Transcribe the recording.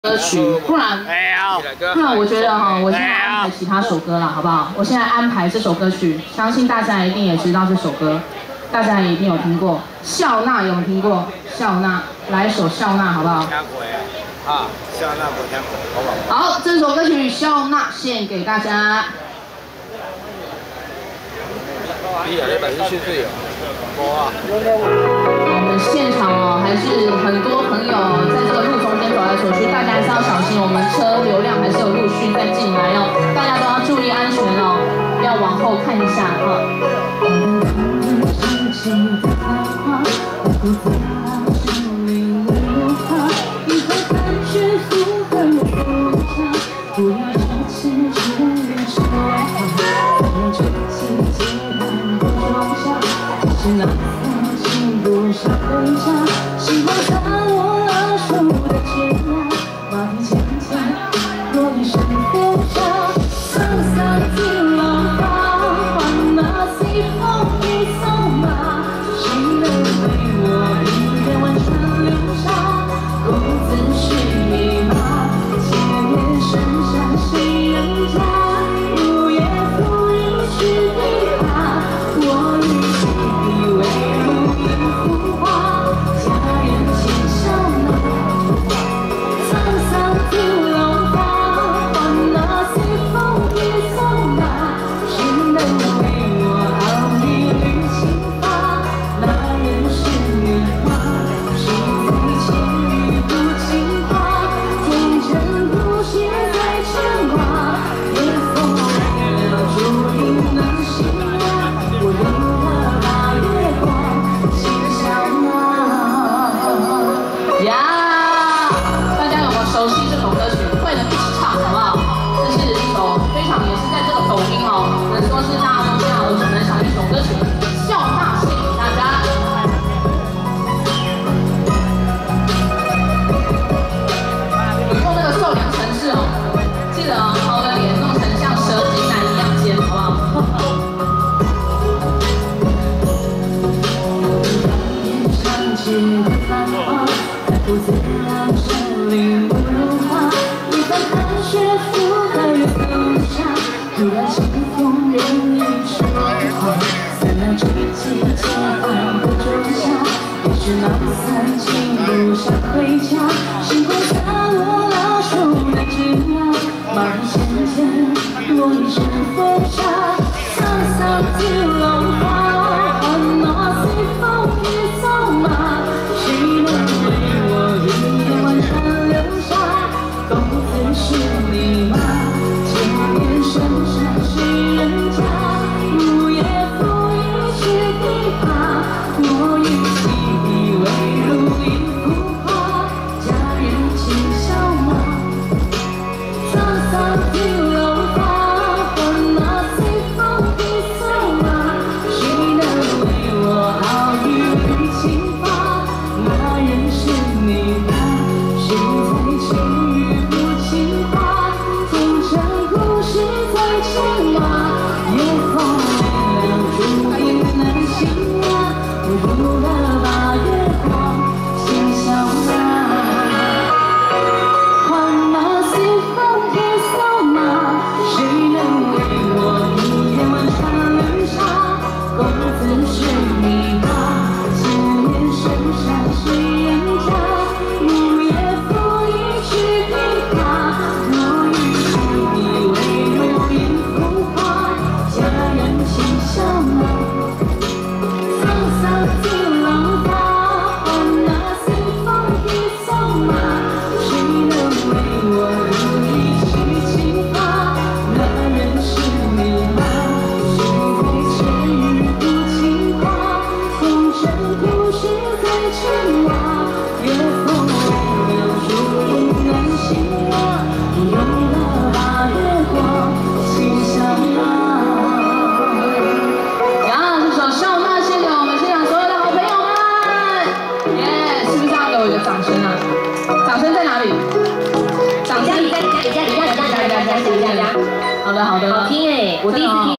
歌曲，不然我觉得哈，我现在安排其他首歌了，好不好？我现在安排这首歌曲，相信大家一定也知道这首歌，大家也一定有听过。笑纳有没有听过？笑纳，来一首笑纳，好不好？ 啊，笑纳我听过，好不好？好，这首歌曲笑纳献给大家。我们现场哦，还是很多朋友在这个路中间走来走去，大家还是要小心，我们车流量还是有陆续在进来哦，大家都要注意安全哦，要往后看一下哈。那曾经不想回家，希望在我老手的肩膀，马蹄轻轻落一声风沙，沧桑尽浪花，换那西风一扫马，谁能为我一夜完成流沙？公子是你吗？前面深山谁人家？午夜浮云是琵琶，我与不自然是领不如花，一番寒雪覆盖月风下，突然清风任意吹花，三两吹起结岸的仲夏，也许那三情不想回家，星空下我老手的枝桠，马蹄浅浅落一身风沙，沧桑尽浪花，换那西风一扫马，谁能是你吗？前面深山谁人家？午夜浮云是琵琶，我与其为如影浮华，佳人轻笑吗？沧桑尽浪花，换那西风一扫马，谁能为我傲雨与情发？那人是你吗？谁在轻语？好的，好听哎，我第一次听。